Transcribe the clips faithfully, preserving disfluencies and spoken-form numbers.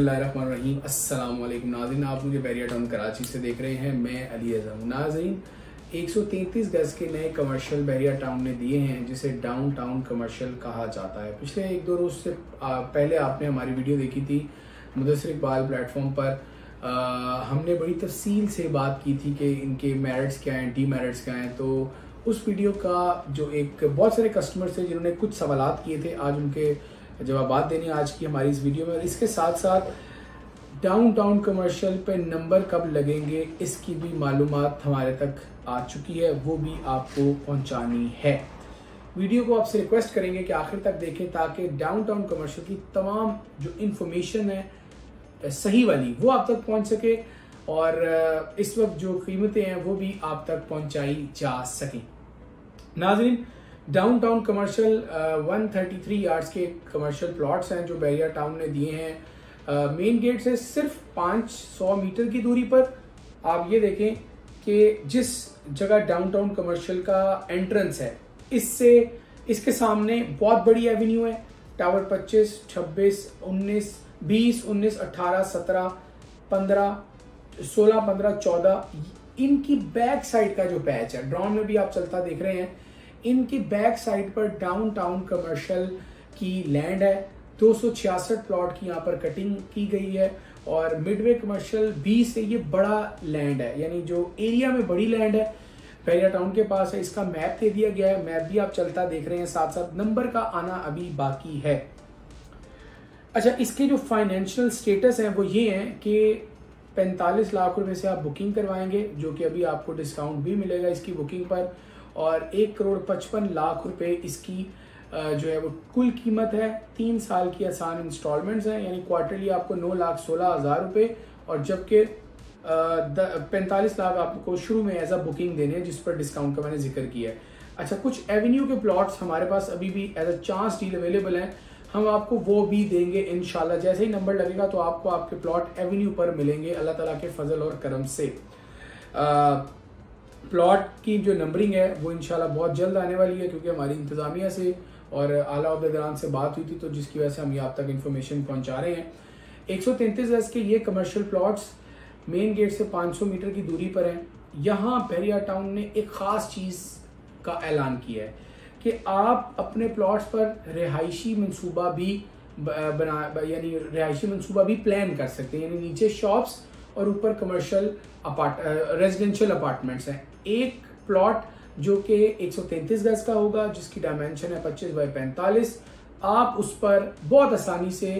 बिस्मिल्लाहिर्रहमानिर्रहीम। अस्सलाम वालेकुम नाज़रीन, आप मुझे बैरिया टाउन कराची से देख रहे हैं। मैं अली अज़म। नाज़रीन, एक सौ तैंतीस गज के नए कमर्शियल बैरिया टाउन ने दिए हैं, जिसे डाउन टाउन कमर्शियल कहा जाता है। पिछले एक दो रोज से पहले आपने हमारी वीडियो देखी थी मुदस्सिर इकबाल प्लेटफॉर्म पर। आ, हमने बड़ी तफसील से बात की थी कि इनके मेरिट्स क्या हैं, डी मेरिट्स क्या हैं। तो उस वीडियो का जो एक बहुत सारे कस्टमर्स थे जिन्होंने कुछ सवालात किए थे, आज उनके जवाब देने आज की हमारी इस वीडियो में। और इसके साथ साथ डाउन टाउन कमर्शियल पे नंबर कब लगेंगे इसकी भी मालूमात हमारे तक आ चुकी है, वो भी आपको पहुंचानी है। वीडियो को आपसे रिक्वेस्ट करेंगे कि आखिर तक देखें ताकि डाउन टाउन कमर्शियल की तमाम जो इंफॉर्मेशन है सही वाली वो आप तक पहुंच सके और इस वक्त जो कीमतें हैं वो भी आप तक पहुंचाई जा सकें। नाज़रीन, डाउन टाउन कमर्शियल एक सौ तैंतीस यार्ड्स के कमर्शियल प्लॉट्स हैं जो बैरिया टाउन ने दिए हैं। मेन गेट से सिर्फ पाँच सौ मीटर की दूरी पर। आप ये देखें कि जिस जगह डाउन टाउन कमर्शियल का एंट्रेंस है, इससे इसके सामने बहुत बड़ी एवेन्यू है। टावर पच्चीस, छब्बीस, उन्नीस, बीस, उन्नीस, अठारह, सत्रह, पंद्रह, सोलह, पंद्रह, चौदह, इनकी बैक साइड का जो पैच है, ड्रोन में भी आप चलता देख रहे हैं, इनकी बैक साइड पर डाउन टाउन कमर्शियल की लैंड है। दो सौ छियासठ प्लॉट की यहाँ पर कटिंग की गई है और मिडवे कमर्शियल बी से ये बड़ा लैंड है, यानी जो एरिया में बड़ी लैंड है बैरिया टाउन के पास है। इसका मैप दे दिया गया है, मैप भी आप चलता देख रहे हैं, साथ साथ नंबर का आना अभी बाकी है। अच्छा, इसके जो फाइनेंशियल स्टेटस है वो ये हैं कि पैंतालीस लाख रुपए से आप बुकिंग करवाएंगे, जो कि अभी आपको डिस्काउंट भी मिलेगा इसकी बुकिंग पर, और एक करोड़ पचपन लाख रुपए इसकी जो है वो कुल कीमत है। तीन साल की आसान इंस्टॉलमेंट्स हैं, यानी क्वार्टरली आपको नौ लाख सोलह हजार रुपए, और जबकि पैंतालीस लाख आपको शुरू में एज अ बुकिंग देने हैं, जिस पर डिस्काउंट का मैंने जिक्र किया है। अच्छा, कुछ एवेन्यू के प्लॉट्स हमारे पास अभी भी as a chance deal available हैं, हम आपको वो भी देंगे इंशाल्लाह। जैसे ही नंबर लगेगा तो आपको आपके प्लॉट एवेन्यू पर मिलेंगे अल्लाह ताला के फजल और करम से। आ, प्लॉट की जो नंबरिंग है वो इंशाल्लाह बहुत जल्द आने वाली है, क्योंकि हमारी इंतजामिया से और आला अहदेदारान से बात हुई थी, तो जिसकी वजह से हम ये आप तक इन्फॉर्मेशन पहुंचा रहे हैं। एक सौ तैंतीस गज के ये कमर्शियल प्लॉट्स मेन गेट से पाँच सौ मीटर की दूरी पर हैं। यहाँ बैरिया टाउन ने एक ख़ास चीज़ का ऐलान किया है कि आप अपने प्लॉट्स पर रिहायशी मनसूबा भी बना यानी रिहायशी मनसूबा भी प्लान कर सकते हैं, यानी नीचे शॉप्स और ऊपर कमर्शियल अपार्ट रेजिडेंशियल अपार्टमेंट्स हैं। एक प्लॉट जो कि एक सौ तैंतीस गज का होगा, जिसकी डायमेंशन है पच्चीस बाई पैंतालीस, आप उस पर बहुत आसानी से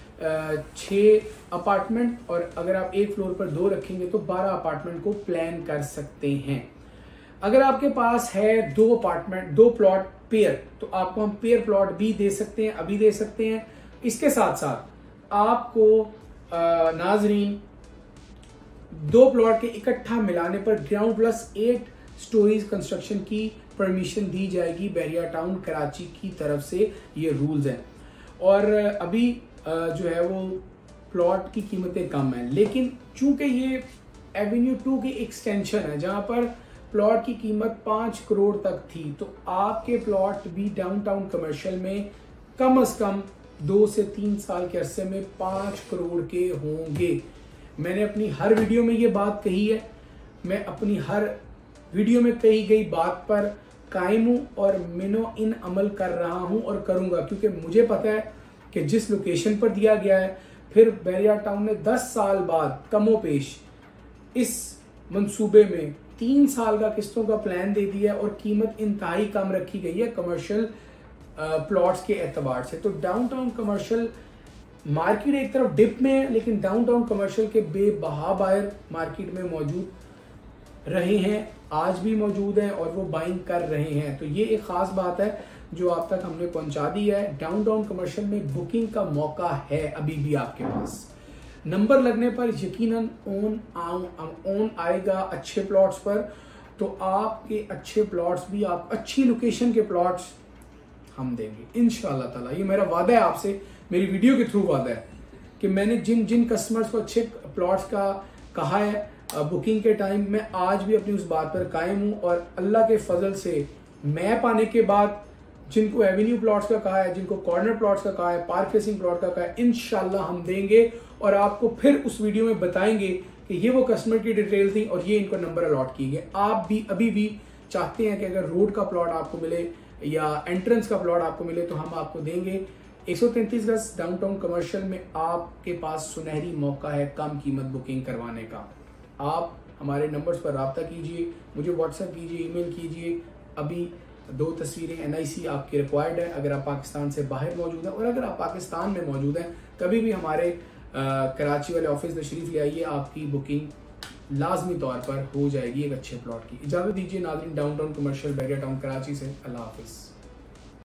छः अपार्टमेंट, और अगर आप एक फ्लोर पर दो रखेंगे तो बारह अपार्टमेंट को प्लान कर सकते हैं। अगर आपके पास है दो अपार्टमेंट, दो प्लॉट पेयर, तो आपको हम पेयर प्लॉट भी दे सकते हैं, अभी दे सकते हैं। इसके साथ साथ आपको नाजरीन दो प्लॉट के इकट्ठा मिलाने पर ground plus eight stories construction की परमिशन दी जाएगी बैरिया टाउन कराची की तरफ से। ये रूल्स हैं, और अभी जो है वो प्लॉट की कीमतें कम हैं, लेकिन चूंकि ये एवेन्यू टू की एक्सटेंशन है जहां पर प्लॉट की कीमत पाँच करोड़ तक थी, तो आपके प्लॉट भी डाउन टाउन कमर्शियल में कम अज कम दो से तीन साल के अरसे में पाँच करोड़ के होंगे। मैंने अपनी हर वीडियो में ये बात कही है, मैं अपनी हर वीडियो में कही गई बात पर कायम हूं और मिनो इन अमल कर रहा हूं और करूंगा, क्योंकि मुझे पता है कि जिस लोकेशन पर दिया गया है, फिर बैरिया टाउन ने दस साल बाद कमोपेश इस मंसूबे में तीन साल का किस्तों का प्लान दे दिया है और कीमत इंतहाई कम रखी गई है कमर्शियल प्लॉट्स के एतबार से। तो डाउन टाउन कमर्शियल मार्केट एक तरफ डिप में है, लेकिन डाउन टाउन कमर्शियल के बेबहा बायर मार्केट में मौजूद रहे हैं, आज भी मौजूद हैं और वो बाइंग कर रहे हैं। तो ये एक खास बात है जो आप तक हमने पहुंचा दी है। डाउन टाउन कमर्शियल में बुकिंग का मौका है अभी भी आपके पास। नंबर लगने पर यकीनन ओन ओन आएगा अच्छे प्लॉट्स पर, तो आपके अच्छे प्लॉट्स भी, आप अच्छी लोकेशन के प्लॉट्स हम देंगे इंशाअल्लाह ताला। ये मेरा वादा है आपसे, मेरी वीडियो के थ्रू वादा है कि मैंने जिन जिन कस्टमर्स को अच्छे प्लॉट्स का कहा है बुकिंग के टाइम, मैं आज भी अपनी उस बात पर कायम हूं, और अल्लाह के फजल से मैप आने के बाद जिनको एवेन्यू प्लॉट्स का कहा है, जिनको कॉर्नर प्लॉट्स का कहा है, पार्क फेसिंग प्लॉट का कहा है, इंशाल्लाह हम देंगे और आपको फिर उस वीडियो में बताएंगे कि ये वो कस्टमर की डिटेल थी और ये इनको नंबर अलॉट किए गए। आप भी अभी भी चाहते हैं कि अगर रोड का प्लॉट आपको मिले या एंट्रेंस का प्लॉट आपको मिले तो हम आपको देंगे। एक सौ तैंतीस गज डाउनटाउन कमर्शियल में आपके पास सुनहरी मौका है कम कीमत बुकिंग करवाने का। आप हमारे नंबर्स पर रब्ता कीजिए, मुझे व्हाट्सएप कीजिए, ईमेल कीजिए। अभी दो तस्वीरें एन आई सी आपकी रिक्वायर्ड है अगर आप पाकिस्तान से बाहर मौजूद हैं, और अगर आप पाकिस्तान में मौजूद हैं कभी भी हमारे आ, कराची वाले ऑफिस तशरीफ ले आइए, आपकी बुकिंग लाजमी तौर पर हो जाएगी एक अच्छे प्लॉट की। इजाज़त दीजिए नाज़रीन, downtown commercial Bahria Town Karachi से। अल्लाह हाफिज़।